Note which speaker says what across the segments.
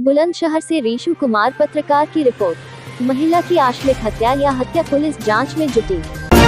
Speaker 1: बुलंदशहर से रीशु कुमार पत्रकार की रिपोर्ट। महिला की आश्लित हत्या या हत्या, पुलिस जांच में जुटी।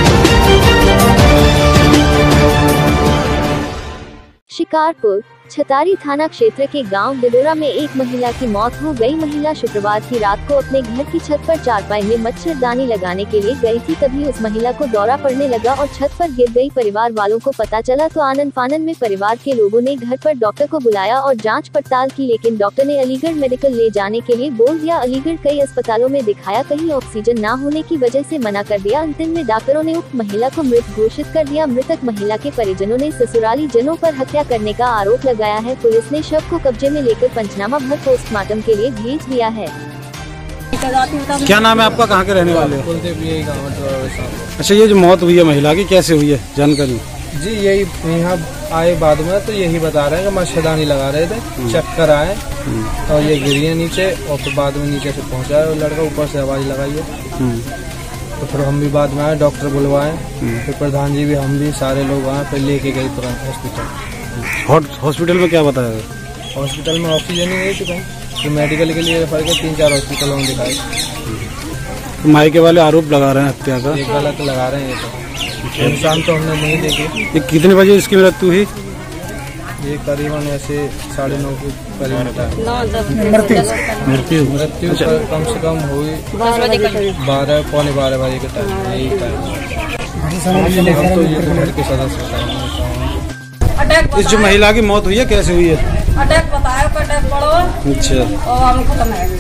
Speaker 1: शिकारपुर छतारी थाना क्षेत्र के गांव दिलोरा में एक महिला की मौत हो गई। महिला शुक्रवार की रात को अपने घर की छत पर चारपाई में मच्छरदानी लगाने के लिए गई थी, तभी उस महिला को दौरा पड़ने लगा और छत पर गिर गई। परिवार वालों को पता चला तो आनन फानन में परिवार के लोगों ने घर पर डॉक्टर को बुलाया और जांच पड़ताल की, लेकिन डॉक्टर ने अलीगढ़ मेडिकल ले जाने के लिए बोल दिया। अलीगढ़ कई अस्पतालों में दिखाया, कहीं ऑक्सीजन न होने की वजह से मना कर दिया। अंतिम में डॉक्टरों ने उक्त महिला को मृत घोषित कर दिया। मृतक महिला के परिजनों ने ससुराली जनों पर हत्या करने का आरोप लगाया है। पुलिस ने शव को कब्जे में लेकर पंचनामा भर पोस्टमार्टम के लिए भेज दिया है।
Speaker 2: क्या नाम है आपका, कहाँ के रहने वाले हो? अच्छा, ये जो मौत हुई है महिला की, कैसे हुई है, जानकारी?
Speaker 3: जी यही यहाँ आए बाद में तो यही बता रहे हैं कि मच्छरदानी लगा रहे थे, चक्कर आए और ये गिरी है नीचे, और फिर बाद में नीचे से पहुँचा है लड़का, ऊपर से आवाज लगाई है। तो फिर हम भी बाद में आए, डॉक्टर बुलवाए, फिर प्रधान जी भी, हम भी सारे लोग आए, फिर लेके गए तुरंत हॉस्पिटल।
Speaker 2: हॉस्पिटल में क्या बताया?
Speaker 3: हॉस्पिटल में ऑक्सीजन ही नहीं थी कहीं, तो मेडिकल के लिए रेफर के 3-4 हॉस्पिटलों में दिखाए।
Speaker 2: मायके वाले आरोप लगा रहे हैं हत्या का,
Speaker 3: ये गलत लगा रहे हैं। ये तो इंसान तो हमने नहीं देखे।
Speaker 2: ये कितने बजे इसकी मृत्यु हुई?
Speaker 3: ये करीबन ऐसे 9:30 के करीब मृत्यु कम से कम हुई 12 पौने 12 बजे के टाइम, यही टाइम। हम तो ये घर के सदस्य।
Speaker 2: इस जो महिला की मौत हुई है, कैसे हुई है?
Speaker 4: अटैक बताया, अटैक पड़ो।
Speaker 2: अच्छा,
Speaker 4: और हम खत्म है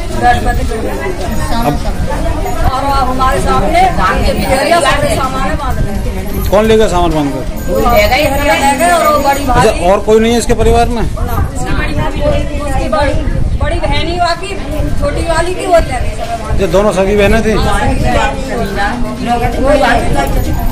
Speaker 4: और हमारे सामने सामान बांध रहे।
Speaker 2: कौन लेगा सामान बांध कर?
Speaker 4: और बड़ी भाई।
Speaker 2: अच्छा, और कोई नहीं है इसके परिवार में?
Speaker 4: उसकी बड़ी बहन ही बाकी, छोटी वाली की होती है।
Speaker 2: दोनों सगी बहनें थी।